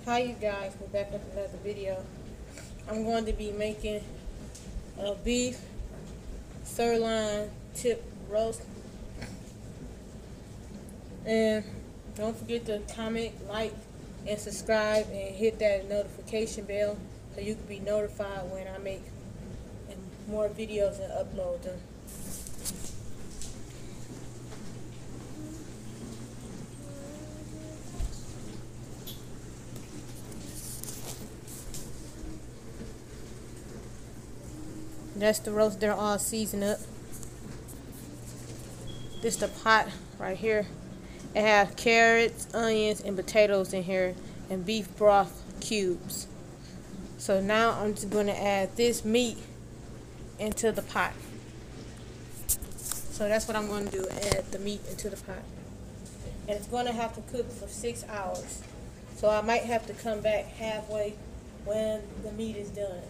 Hi you guys, we're back with another video. I'm going to be making a beef sirloin tip roast. And don't forget to comment, like, and subscribe, and hit that notification bell so you can be notified when I make more videos and upload them. That's the roast, they're all seasoned up. This the pot right here. It has carrots, onions, and potatoes in here, and beef broth cubes. So now I'm just going to add this meat into the pot. So that's what I'm going to do, add the meat into the pot. And it's going to have to cook for 6 hours. So I might have to come back halfway when the meat is done.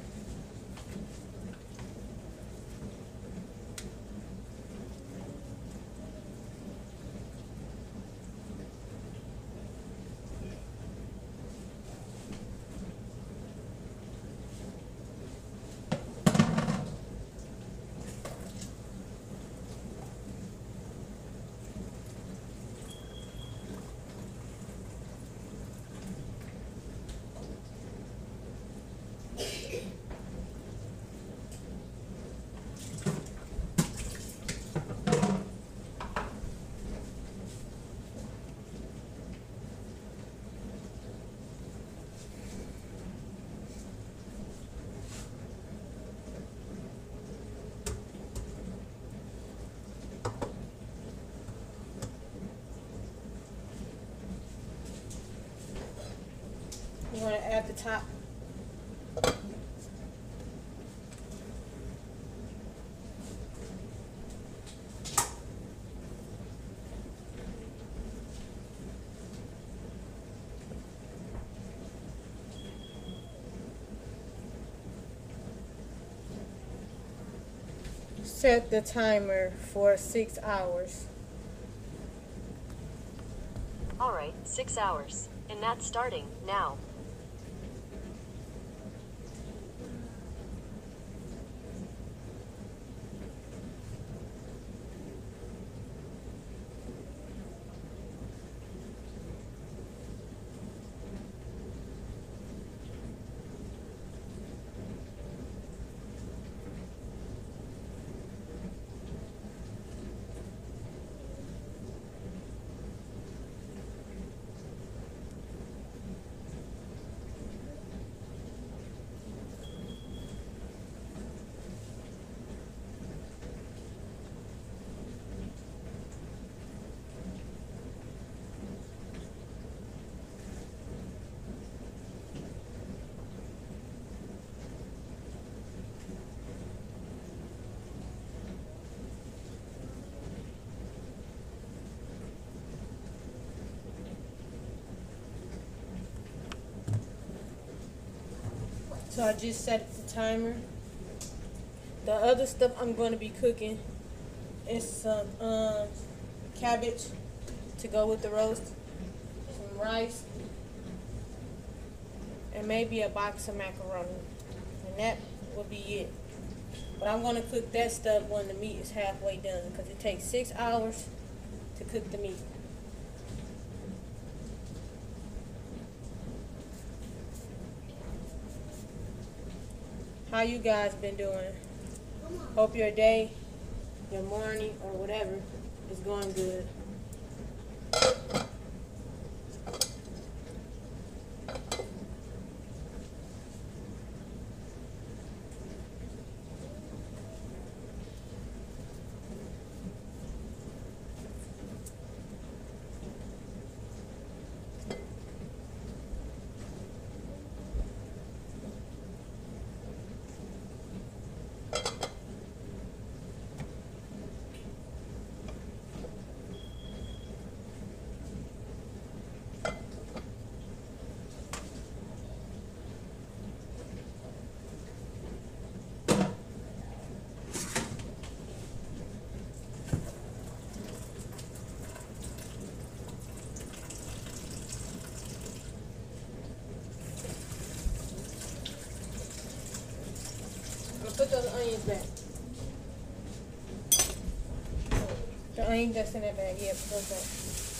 You want to add the top. Set the timer for 6 hours. Alright, 6 hours. And that's starting now. So I just set the timer. The other stuff I'm going to be cooking is some cabbage to go with the roast, some rice, and maybe a box of macaroni. And that will be it. But I'm going to cook that stuff when the meat is halfway done, because it takes 6 hours to cook the meat. How you guys been doing? Hope your day, your morning, or whatever is going good. Put those onions back. The onion that's in that bag, yeah, put those back.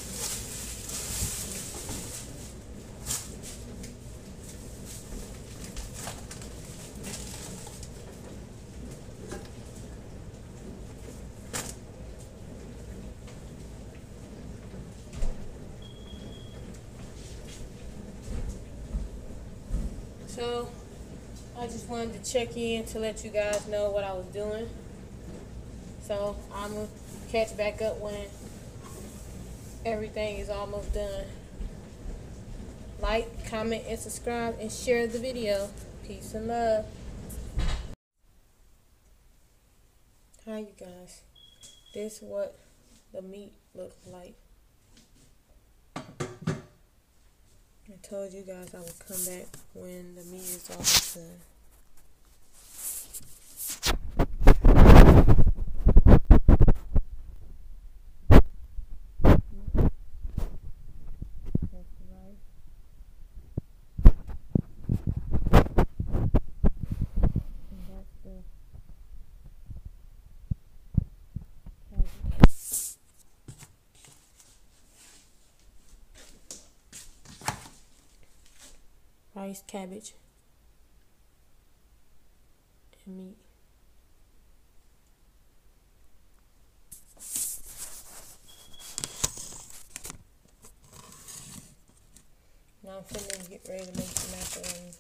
So, I just wanted to check in to let you guys know what I was doing. So, I'm going to catch back up when everything is almost done. Like, comment, and subscribe, and share the video. Peace and love. Hi, you guys. This is what the meat looks like. I told you guys I would come back when the meat is almost done. That's the rice. And that's the cabbage. Rice, cabbage, and meat. Now I'm finna get ready to make the macaroni.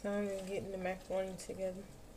So I'm getting the macaroni together.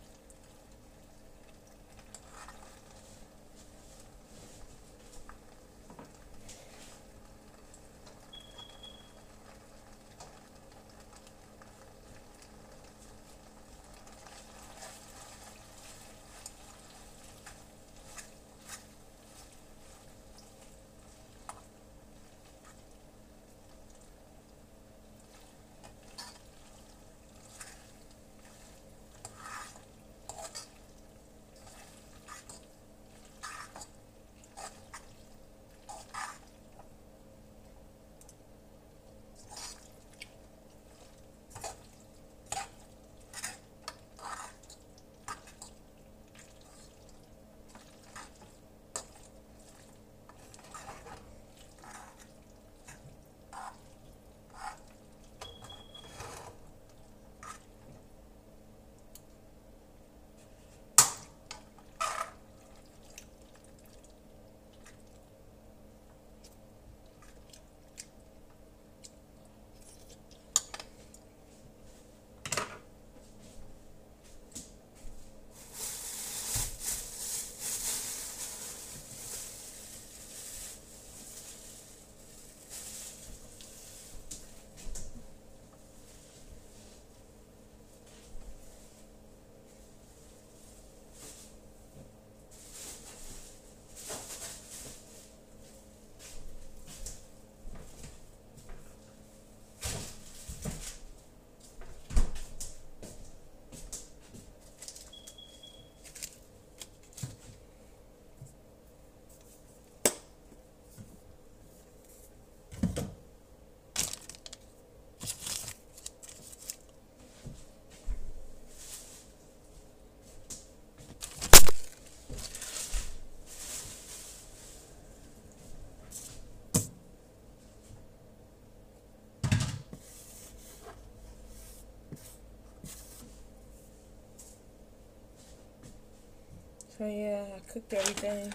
So yeah, I cooked everything.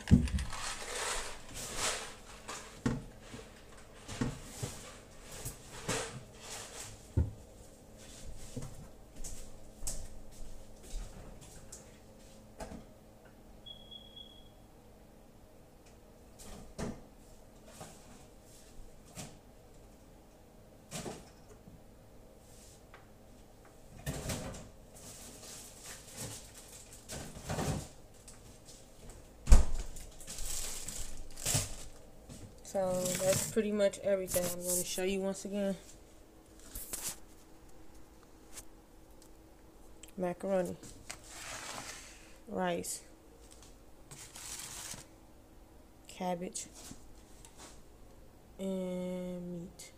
So that's pretty much everything. I'm going to show you once again. Macaroni, rice, cabbage, and meat.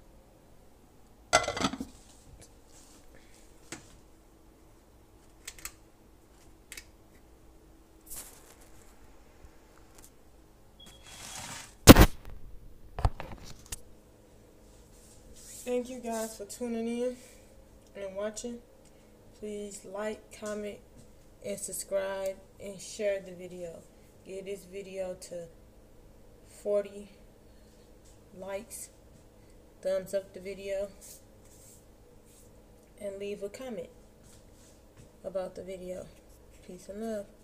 Thank you guys for tuning in and watching. Please like, comment, and subscribe, and share the video. Give this video to 40 likes. Thumbs up the video. And leave a comment about the video. Peace and love.